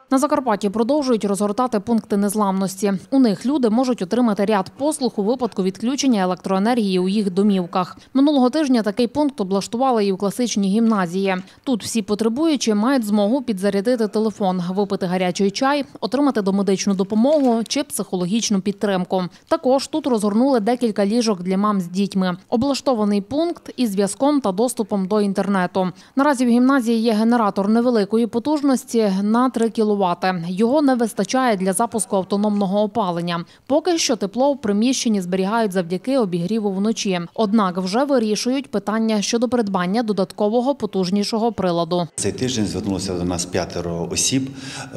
На Закарпатті продовжують розгортати пункти незламності. У них люди можуть отримати ряд послуг у випадку відключення електроенергії у їх домівках. Минулого тижня такий пункт облаштували і у класичній гімназії. Тут всі потребуючі мають змогу підзарядити телефон, випити гарячий чай, отримати домедичну допомогу чи психологічну підтримку. Також тут розгорнули декілька ліжок для мам з дітьми. Облаштований пункт із зв'язком та доступом до інтернету. Наразі в гімназії є генератор невеликої потужності на 3 кВт. Його не вистачає для запуску автономного опалення. Поки що тепло в приміщенні зберігають завдяки обігріву вночі. Однак вже вирішують питання щодо придбання додаткового потужнішого приладу. Цей тиждень звернулося до нас 5 осіб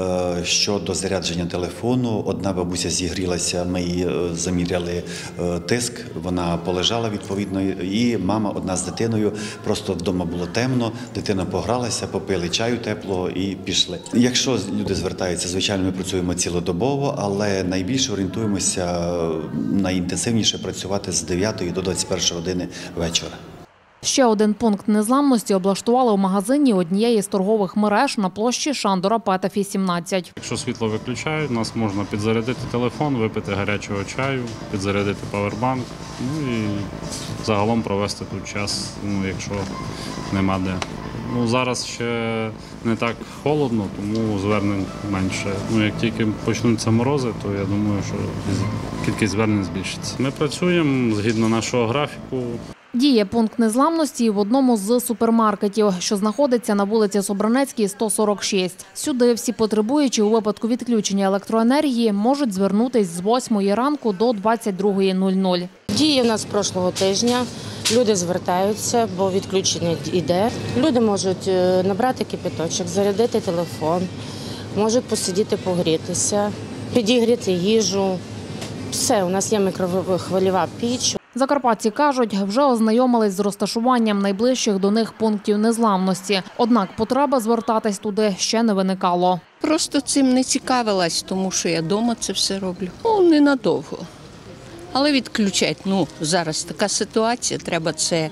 щодо зарядження телефону. Одна бабуся зігрілася, ми їй заміряли тиск, вона полежала відповідно, і мама одна з дитиною, просто вдома було темно, дитина погралася, попили чаю теплого і пішли. Якщо люди звертаються, звичайно, ми працюємо цілодобово, але найбільше орієнтуємося найінтенсивніше працювати з 9 до 21 години вечора. Ще один пункт незламності облаштували у магазині однієї з торгових мереж на площі Шандора Петефі, 17. Якщо світло виключають, у нас можна підзарядити телефон, випити гарячого чаю, підзарядити павербанк, і загалом провести тут час, якщо нема де. Зараз ще не так холодно, тому звернень менше. Як тільки почнуться морози, то я думаю, що кількість звернень збільшиться. Ми працюємо згідно нашого графіку. Діє пункт незламності в одному з супермаркетів, що знаходиться на вулиці Собранецькій, 146. Сюди всі потребуючі у випадку відключення електроенергії можуть звернутись з 8 ранку до 22:00. Діє в нас з прошлого тижня. Люди звертаються, бо відключення йде. Люди можуть набрати кипяточок, зарядити телефон, можуть посидіти, погрітися, підігріти їжу. Все, у нас є мікрохвильова піч. Закарпатці кажуть, вже ознайомились з розташуванням найближчих до них пунктів незламності. Однак потреба звертатись туди ще не виникало. Просто цим не цікавилась, тому що я вдома це все роблю. Ненадовго. Але відключать, зараз така ситуація, треба це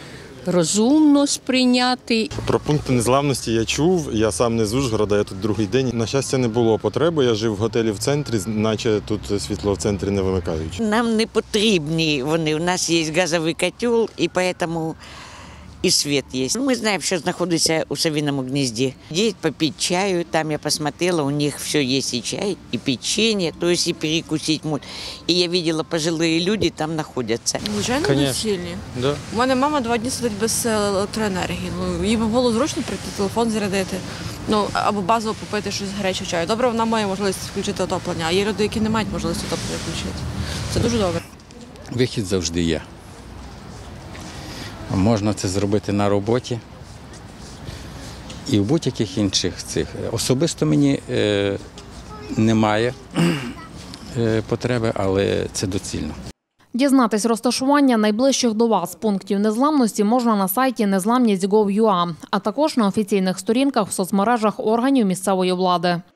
розумно сприйняти. Про пункти незламності я чув, я сам не з Ужгорода, я тут другий день. На щастя, не було потреби, я жив в готелі в центрі, наче тут світло в центрі не вимикають. Нам не потрібні вони, у нас є газовий котел і тому і світ є. Ми знаємо, що знаходиться у Совиному гнізді. Діть попити чаю, там я посмотрела, у них все є і чай, і печенье, то есть і перекусити можуть. І я бачила, пожилі люди там знаходяться. Звичайно, доцільні. Да. У мене мама 2 дні сидить без електроенергії. Їй би було зручно прийти, телефон зарядити, або базово попити щось гарячого чаю. Добре, вона має можливість включити отоплення, а є люди, які не мають можливості отоплення включити. Це дуже добре. Вихід завжди є. Можна це зробити на роботі і в будь-яких інших цих. Особисто мені немає потреби, але це доцільно. Дізнатись розташування найближчих до вас пунктів незламності можна на сайті nezlamність.gov.ua, а також на офіційних сторінках в соцмережах органів місцевої влади.